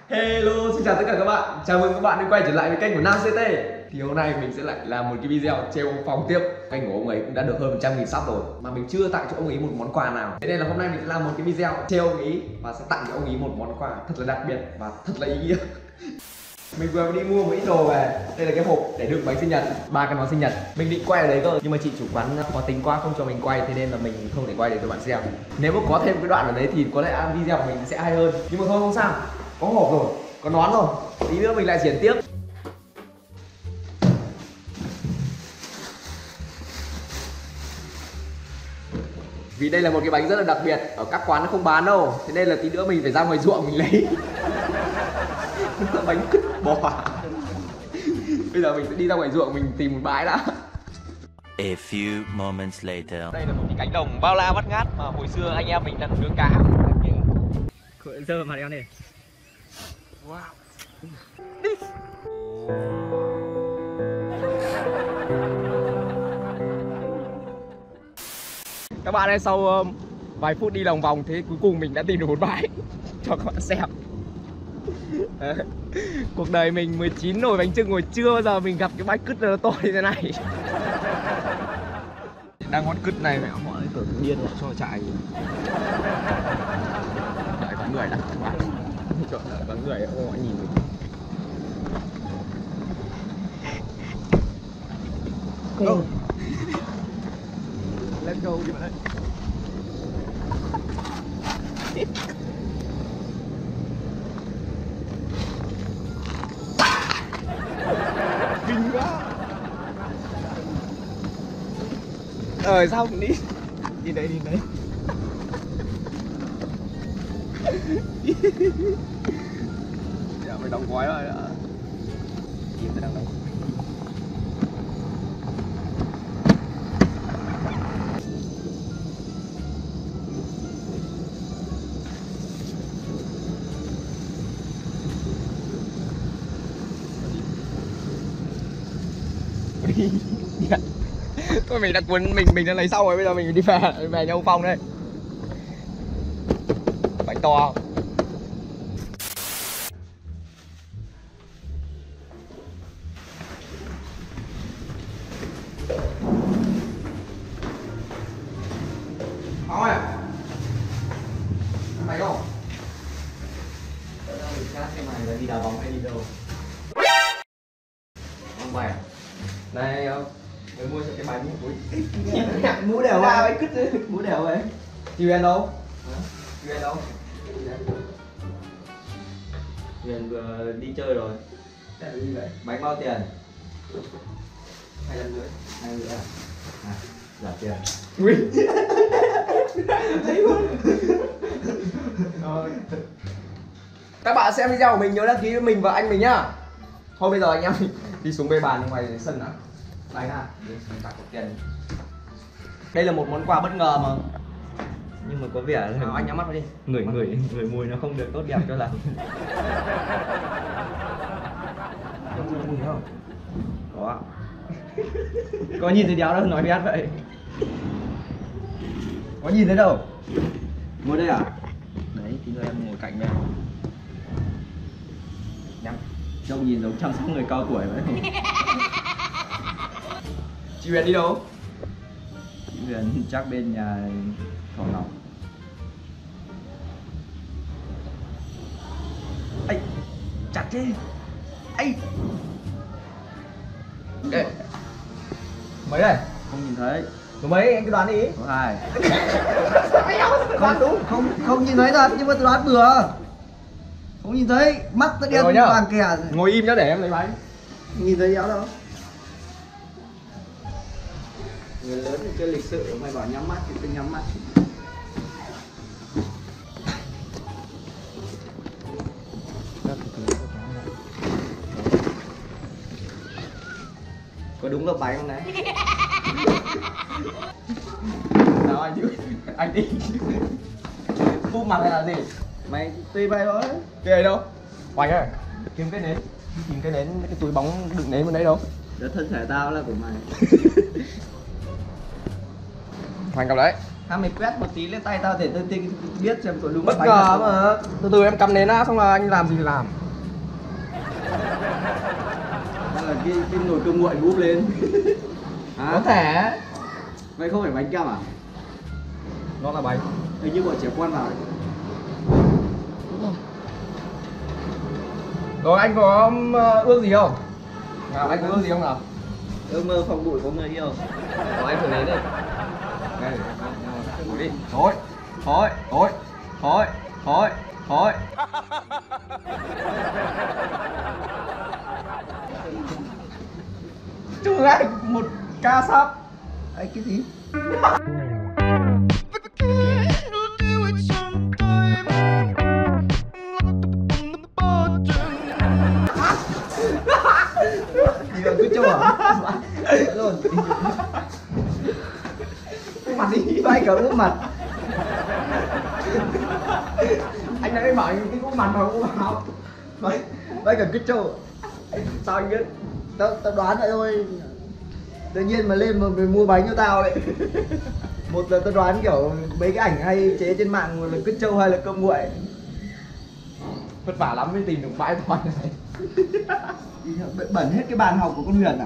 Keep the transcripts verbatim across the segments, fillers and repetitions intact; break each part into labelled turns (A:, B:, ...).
A: Hello, xin chào tất cả các bạn. Chào mừng các bạn đã quay trở lại với kênh của Nam xê tê. Thì hôm nay mình sẽ lại làm một cái video treo phòng tiếp. Kênh của ông ấy cũng đã được hơn một trăm nghìn sub rồi mà mình chưa tặng cho ông ấy một món quà nào. Thế nên là hôm nay mình sẽ làm một cái video treo ông ấy và sẽ tặng cho ông ấy một món quà thật là đặc biệt và thật là ý nghĩa. Mình vừa đi mua một ít đồ về. Đây là cái hộp để đựng bánh sinh nhật, ba cái món sinh nhật. Mình định quay ở đấy cơ nhưng mà chị chủ quán có tính quá không cho mình quay, thế nên là mình không thể quay để cho bạn xem. Nếu mà có thêm cái đoạn ở đấy thì có lẽ video của mình sẽ hay hơn. Nhưng mà thôi không sao, có hộp rồi, có nón rồi, tí nữa mình lại triển tiếp. Vì đây là một cái bánh rất là đặc biệt, ở các quán nó không bán đâu, thế nên là tí nữa mình phải ra ngoài ruộng mình lấy. Bánh cứt bò. Bây giờ mình sẽ đi ra ngoài ruộng mình tìm một bãi đã.
B: A few moments later.
A: Đây là một cái cánh đồng bao la bát ngát mà hồi xưa anh em mình đang nướng cá.
C: Dơ mặt em này.
A: Wow. Các bạn ơi, sau uh, vài phút đi lòng vòng thế cuối cùng mình đã tìm được một bãi cho các bạn xem. Cuộc đời mình mười chín nồi bánh chưng rồi chưa bao giờ mình gặp cái bãi cứt nó to như thế này. Đang con cứt này mẹ họ tưởng điên họ cho chạy. Đợi có người đang các bạn. Trời ơi, có người họ nhìn mình. Go. Let's go đi bạn ơi. Kinh quá. Ờ sao cũng đi. Đi đấy đi đấy. Giờ phải đóng gói rồi đó. Nhìn tôi đang đóng. Thôi mình đã cuốn mình mình đã lấy xong rồi, bây giờ mình đi về về nhà ông Phong đây. Bánh to. Phong ơi. Mày không? Mình khác xem mày là đi đá bóng hay đi đâu? Không mày. Đây không? Mới mua cho cái bánh mũi. Mũ đều à? Bánh cứt chứ. Mũ đều vậy. Huyền đâu? Hả? Huyền đâu? Huyền vừa đi chơi rồi. Tại đi vậy? Bánh bao tiền? Hai trăm rưỡi. Hai rưỡi à? À, giả tiền. Ui. Thấy luôn. Rồi. Các bạn xem video của mình nhớ đăng ký với mình và anh mình nhá. Thôi bây giờ anh em đi xuống bê bàn ngoài sân đã. Đây ha, mình đặt tiền. Đây là một món quà bất ngờ mà.
C: Nhưng mà có vẻ là
A: à, anh nhắm mắt vào đi.
C: Người người người mùi nó không được tốt đẹp cho lắm.
A: Mùi không?
C: Có. Có nhìn thấy đéo đâu nói biết vậy.
A: Có nhìn thấy đâu?
C: Ngồi đây à? Đấy, thì em ngồi cạnh đây.
A: Nhắm.
C: Trông nhìn giống chăm sóc người cao tuổi vậy không?
A: Chị Huyền đi đâu?
C: Chị Huyền chắc bên nhà Thỏ Ngọc.
A: Ây, chặt chứ. Ây. Ê. Mấy đây?
C: Không nhìn thấy.
A: Số mấy anh cứ đoán đi.
C: Số hai.
A: Không đúng.
D: Không không nhìn thấy thật nhưng mà tôi đoán bừa. Không nhìn thấy, mắt tôi đen vàng kẻ.
A: Ngồi im nhá để em lấy bánh.
D: Nhìn thấy đéo đâu.
C: Người lớn thì chơi lịch sự, mày bảo nhắm mắt thì tôi nhắm mắt.
A: Có đúng là bánh không đấy? Nào anh chứ, anh đi. Phút mặt hay là gì?
D: Mày tùy vậy thôi.
A: Cái này đâu? Hoành ơi, kiếm cái nến. Tìm cái nến, cái túi bóng đựng nến bên đấy đâu?
D: Đó thân thể tao là của mày.
A: Hoành cầm đấy.
D: Tao mày quét một tí lên tay tao để tao tin biết xem có đúng
C: Bất
D: bánh
C: ngờ
D: không.
C: mà. Từ từ em cầm nến á, xong là anh làm gì thì làm.
D: Hay là cái, cái nồi cơm nguội úp lên. Hả?
C: Có thể.
D: Vậy không phải bánh kem à?
C: Nó là bánh.
D: Hình như bọn trẻ con vào đấy.
C: Rồi anh có um, ước gì không? Nào anh có ước gì không nào?
D: Ước mơ phòng bụi có người yêu.
C: Rồi anh thử nến đi. Đây, thử đi. Thôi, thôi, thôi, thôi, thôi, thôi. Chúc anh một ca sắp.
D: Ấy cái gì? Gì là cứ châu à? Luôn.
C: Mặt đi.
D: Vai cả úp mặt.
C: Anh đã bảo anh cái úp mặt mà úp áo.
D: Vai, vai cả cứ châu.
C: Sao anh biết?
D: Tao tao đoán vậy thôi. Tự nhiên mà lên mà mày mua bánh cho tao đấy. Một là tao đoán kiểu mấy cái ảnh hay chế trên mạng, một là cứt trâu hay là cơm nguội.
C: Vất vả lắm mới tìm được bãi toàn này.
D: Bẩn hết cái bàn học của con Huyền à?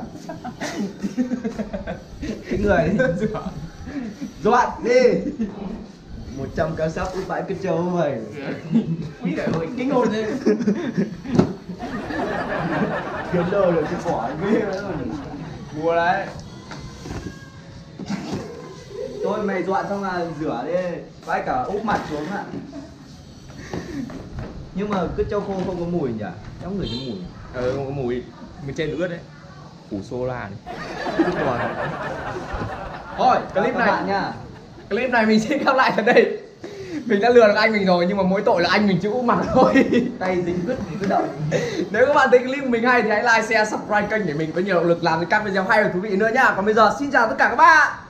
D: Cái người dọn đi. Một trăm cá sắp úp bãi cứt trâu vậy.
C: Quý đời ơi, kinh hồn lên.
D: Kiếm đâu được cái quả ghê rồi.
C: Mua đấy.
D: Thôi mày dọn xong là rửa đi. Vãi cả úp mặt xuống ạ. Nhưng mà cứt trâu khô không có mùi nhỉ? Trong người cái mùi.
C: Ờ, không có mùi. Mình trên ướt đấy. Phủ xô la đi. Thôi, clip
D: Các
C: này
D: bạn nha.
C: clip này mình sẽ khép lại ở đây. Mình đã lừa được anh mình rồi nhưng mà mỗi tội là anh mình chịu úp mặt thôi.
D: Tay dính cứt thì cứ động.
C: Nếu các bạn thấy clip của mình hay thì hãy like, share, subscribe kênh để mình có nhiều động lực làm được các video hay và thú vị nữa nhá. Còn bây giờ xin chào tất cả các bạn.